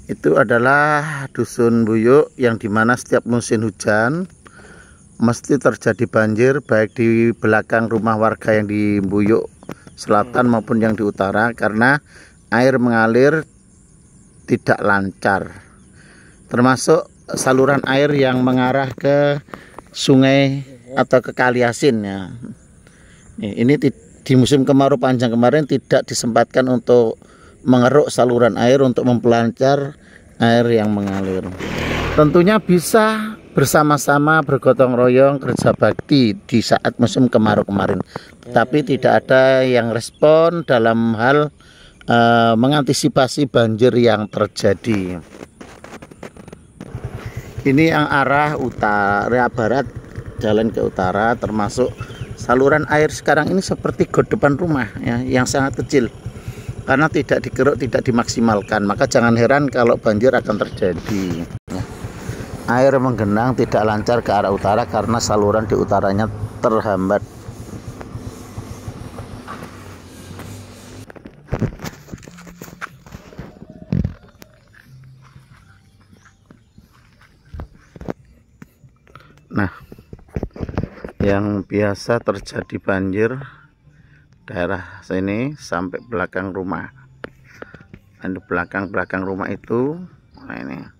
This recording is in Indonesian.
Itu adalah dusun Buyuk yang dimana setiap musim hujan mesti terjadi banjir, baik di belakang rumah warga yang di Buyuk Selatan maupun yang di utara, karena air mengalir tidak lancar, termasuk saluran air yang mengarah ke sungai atau ke Kali Asin ya. Ini di musim kemarau panjang kemarin tidak disempatkan untuk mengeruk saluran air untuk mempelancar air yang mengalir. Tentunya bisa bersama-sama bergotong royong kerja bakti di saat musim kemarau kemarin, tapi tidak ada yang respon dalam hal mengantisipasi banjir yang terjadi. Ini yang arah utara barat, jalan ke utara, termasuk saluran air sekarang ini seperti got depan rumah ya, yang sangat kecil karena tidak dikeruk, tidak dimaksimalkan. Maka jangan heran kalau banjir akan terjadi. Air menggenang tidak lancar ke arah utara karena saluran di utaranya terhambat. Nah, yang biasa terjadi banjir daerah sini sampai belakang rumah. Dan di belakang rumah itu, nah ini